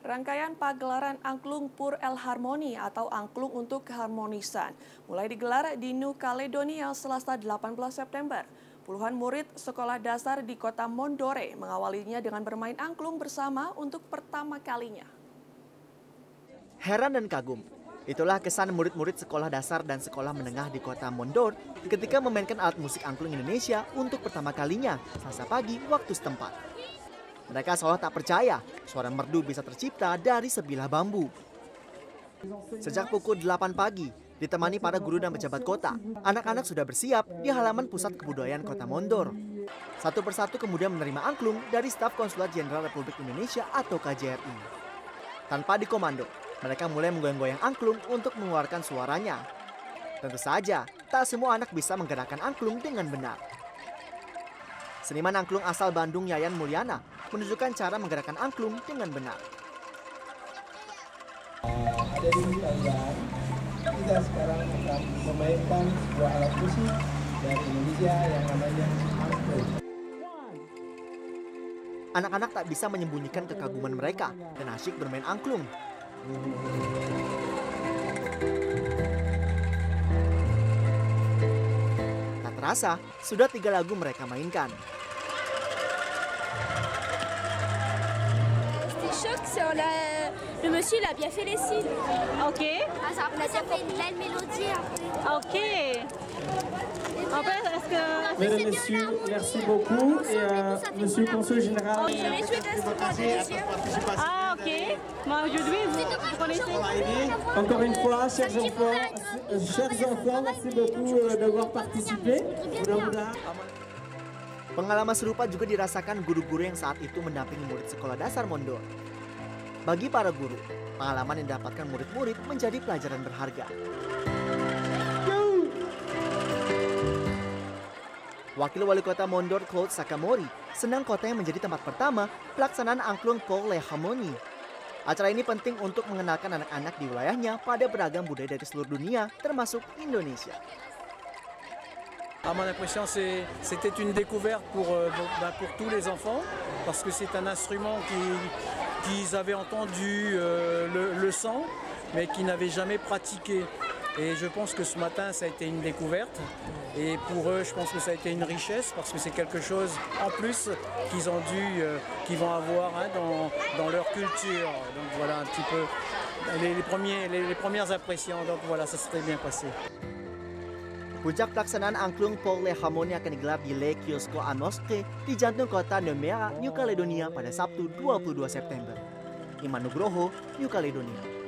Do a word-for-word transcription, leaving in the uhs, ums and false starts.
Rangkaian pagelaran Angklung Pour El Harmoni atau Angklung untuk Keharmonisan mulai digelar di New Caledonia Selasa delapan belas September. Puluhan murid sekolah dasar di kota Mondore mengawalinya dengan bermain angklung bersama untuk pertama kalinya. Heran dan kagum, itulah kesan murid-murid sekolah dasar dan sekolah menengah di kota Mondor ketika memainkan alat musik angklung Indonesia untuk pertama kalinya Selasa pagi waktu setempat. Mereka seolah tak percaya suara merdu bisa tercipta dari sebilah bambu. Sejak pukul delapan pagi, ditemani para guru dan pejabat kota, anak-anak sudah bersiap di halaman Pusat Kebudayaan Kota Mondor. Satu persatu kemudian menerima angklung dari staf Konsulat Jenderal Republik Indonesia atau K J R I. Tanpa dikomando, mereka mulai menggoyang-goyang angklung untuk mengeluarkan suaranya. Tentu saja, tak semua anak bisa menggerakkan angklung dengan benar. Seniman angklung asal Bandung Yayan Mulyana menunjukkan cara menggerakkan angklung dengan benar. Ada di kalian, kita sekarang akan memainkan sebuah alat musik dari Indonesia yang namanya angklung. Anak-anak tak bisa menyembunyikan kekaguman mereka dan asyik bermain angklung. Tak terasa, sudah tiga lagu mereka mainkan. Sur la... Le monsieur il a bien fait les cils. Ok. Ah, ça, on a bien fait une belle mélodie. Ok. En fait, est-ce que... Mesdames et messieurs, merci beaucoup. Et euh, monsieur le consul général. Oh, je vais jouer d'instrument de mesure. Ah, ok. Moi, aujourd'hui, vous, vous connaissez. Encore une fois, chers enfants, euh, chers enfants, merci beaucoup euh, d'avoir participé. Mudah-mudahan. Pengalaman serupa juga dirasakan guru-guru yang saat itu mendampingi murid sekolah dasar Mondor. Bagi para guru, pengalaman yang didapatkan murid-murid menjadi pelajaran berharga. Wakil Wali Kota Mondor, Claude Sakamori, senang kotanya menjadi tempat pertama pelaksanaan angklung Pour El Harmoni. Acara ini penting untuk mengenalkan anak-anak di wilayahnya pada beragam budaya dari seluruh dunia, termasuk Indonesia. À mon impression, c'était une découverte pour, euh, bah, pour tous les enfants, parce que c'est un instrument qu'ils qui avaient entendu euh, le, le son, mais qui n'avaient jamais pratiqué. Et je pense que ce matin, ça a été une découverte. Et pour eux, je pense que ça a été une richesse, parce que c'est quelque chose en plus qu'ils ont dû, euh, qu'ils vont avoir hein, dans, dans leur culture. Donc voilà un petit peu les, les, premiers, les, les premières impressions. Donc voilà, ça s'était bien passé. Puncak pelaksanaan angklung Pour El Harmoni akan digelar di Lake Kiosko Anoske di jantung kota Nemea, New Caledonia pada Sabtu dua puluh dua September. Iman Nugroho, New Caledonia.